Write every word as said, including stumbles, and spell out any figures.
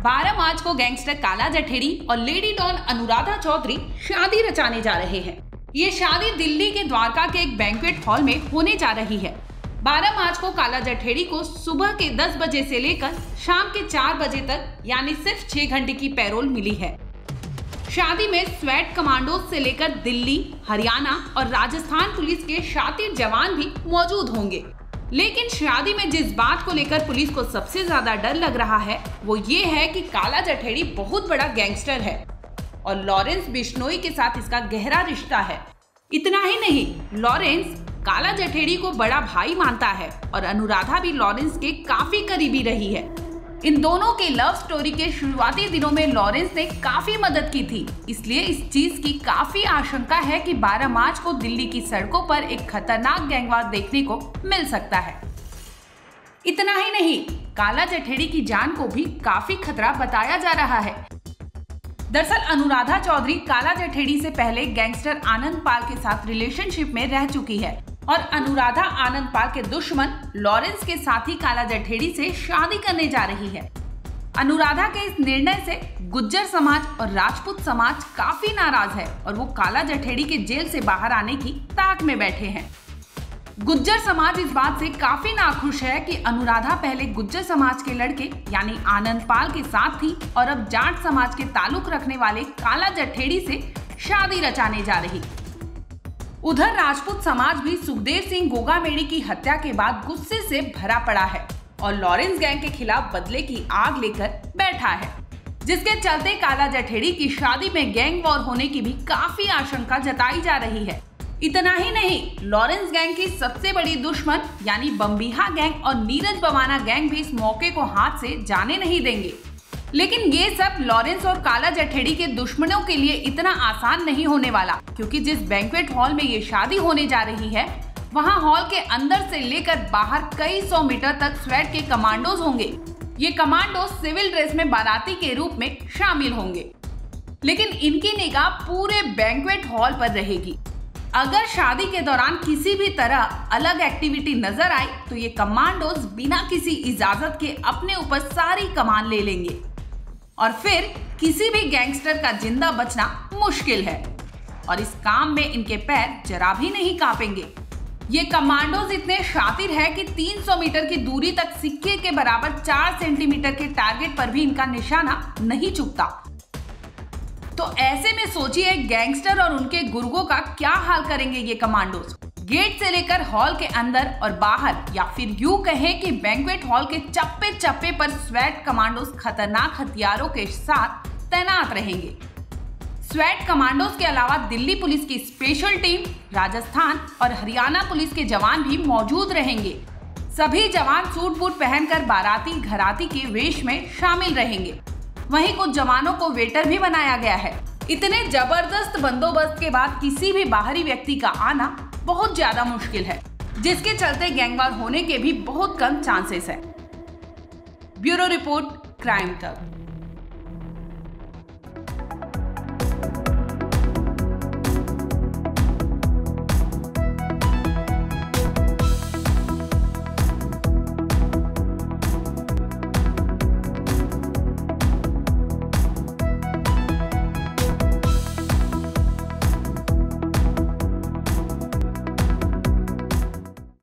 बारह मार्च को गैंगस्टर काला जठेरी और लेडी डॉन अनुराधा चौधरी शादी रचाने जा रहे हैं। ये शादी दिल्ली के द्वारका के एक बैंक्वेट हॉल में होने जा रही है। बारह मार्च को काला जठेरी को सुबह के दस बजे से लेकर शाम के चार बजे तक यानी सिर्फ छह घंटे की पैरोल मिली है। शादी में स्वैट कमांडोज से लेकर दिल्ली, हरियाणा और राजस्थान पुलिस के शातिर जवान भी मौजूद होंगे। लेकिन शादी में जिस बात को लेकर पुलिस को सबसे ज्यादा डर लग रहा है वो ये है कि काला जठेरी बहुत बड़ा गैंगस्टर है और लॉरेंस बिश्नोई के साथ इसका गहरा रिश्ता है। इतना ही नहीं, लॉरेंस काला जठेरी को बड़ा भाई मानता है और अनुराधा भी लॉरेंस के काफी करीबी रही है। इन दोनों के लव स्टोरी के शुरुआती दिनों में लॉरेंस ने काफी मदद की थी, इसलिए इस चीज की काफी आशंका है कि बारह मार्च को दिल्ली की सड़कों पर एक खतरनाक गैंगवार देखने को मिल सकता है। इतना ही नहीं, काला जठेरी की जान को भी काफी खतरा बताया जा रहा है। दरअसल अनुराधा चौधरी काला जठेरी से पहले गैंगस्टर आनंद पाल के साथ रिलेशनशिप में रह चुकी है और अनुराधा आनंद पाल के दुश्मन लॉरेंस के साथी काला जठेरी से शादी करने जा रही है। अनुराधा के इस निर्णय से गुज्जर समाज और राजपूत समाज काफी नाराज है और वो काला जठेरी के जेल से बाहर आने की ताक में बैठे हैं। गुज्जर समाज इस बात से काफी नाखुश है कि अनुराधा पहले गुज्जर समाज के लड़के यानी आनंद पाल के साथ थी और अब जाट समाज के ताल्लुक रखने वाले काला जठेरी से शादी रचाने जा रही। उधर राजपूत समाज भी सुखदेव सिंह गोगामेड़ी की हत्या के बाद गुस्से से भरा पड़ा है और लॉरेंस गैंग के खिलाफ बदले की आग लेकर बैठा है, जिसके चलते काला जठेरी की शादी में गैंग वॉर होने की भी काफी आशंका जताई जा रही है। इतना ही नहीं, लॉरेंस गैंग की सबसे बड़ी दुश्मन यानी बम्बीहा गैंग और नीरज बवाना गैंग भी इस मौके को हाथ से जाने नहीं देंगे। लेकिन ये सब लॉरेंस और काला जठेरी के दुश्मनों के लिए इतना आसान नहीं होने वाला, क्योंकि जिस बैंक्वेट हॉल में ये शादी होने जा रही है वहाँ हॉल के अंदर से लेकर बाहर कई सौ मीटर तक स्वैट के कमांडोज होंगे। ये कमांडोज सिविल ड्रेस में बाराती के रूप में शामिल होंगे, लेकिन इनकी निगाह पूरे बैंक्वेट हॉल पर रहेगी। अगर शादी के दौरान किसी भी तरह अलग एक्टिविटी नजर आई तो ये कमांडोज बिना किसी इजाजत के अपने ऊपर सारी कमान ले लेंगे और फिर किसी भी गैंगस्टर का जिंदा बचना मुश्किल है और इस काम में इनके पैर जरा भी नहीं कांपेंगे। ये कमांडोज इतने शातिर है कि तीन सौ मीटर की दूरी तक सिक्के के बराबर चार सेंटीमीटर के टारगेट पर भी इनका निशाना नहीं चुकता। तो ऐसे में सोचिए गैंगस्टर और उनके गुर्गों का क्या हाल करेंगे ये कमांडोज। गेट से लेकर हॉल के अंदर और बाहर, या फिर यूं कहें कि बैंक्वेट हॉल के चप्पे चप्पे पर स्वैट कमांडोज खतरनाक हथियारों के साथ तैनात रहेंगे। स्वैट कमांडोज के अलावा दिल्ली पुलिस की स्पेशल टीम, राजस्थान और हरियाणा पुलिस के जवान भी मौजूद रहेंगे। सभी जवान सूट बूट पहनकर बाराती घराती के वेश में शामिल रहेंगे। वहीं कुछ जवानों को वेटर भी बनाया गया है। इतने जबरदस्त बंदोबस्त के बाद किसी भी बाहरी व्यक्ति का आना बहुत ज्यादा मुश्किल है, जिसके चलते गैंगवार होने के भी बहुत कम चांसेस है। ब्यूरो रिपोर्ट, क्राइम तक।